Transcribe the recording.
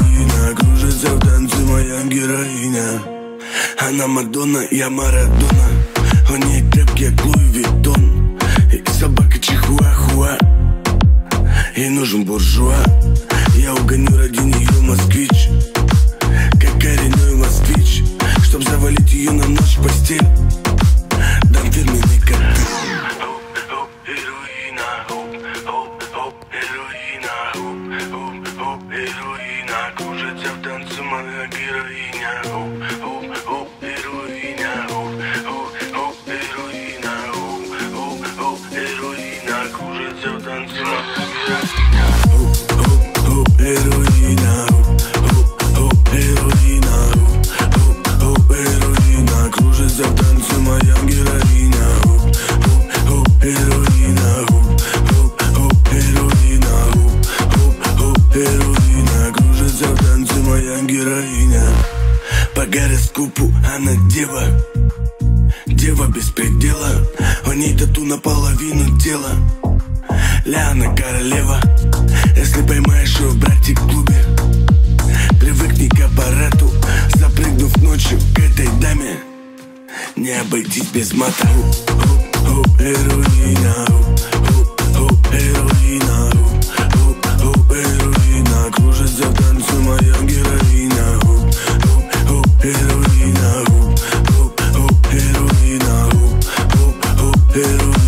героиня. Кружится в танце моя героиня. Она Мадонна, я Марадона. У ней крепкий Луи Виттон и собака Чихуахуа. Ей нужен буржуа. Я угоню ради нее москвич, как коренной москвич. Чтоб завалить ее на ночь в постель, дам фирменный коктейль. Героина, кружится в танце моя героиня. Героиня, героина, кружится в танце моя героиня. Героина, героина, героина, кружится в танце моя героиня. Героина, героина, кружится в танце моя героиня. По гороскопу она дева, дева без предела. У ней тату наполовину тела. Ляна королева. Если поймаешь ее в братик-клубе, привыкни к аппарату. Запрыгнув ночью к этой даме, не обойтись без мата. Героина, героина, героина, кружится в танце моя героиня. Героина, героина, героина.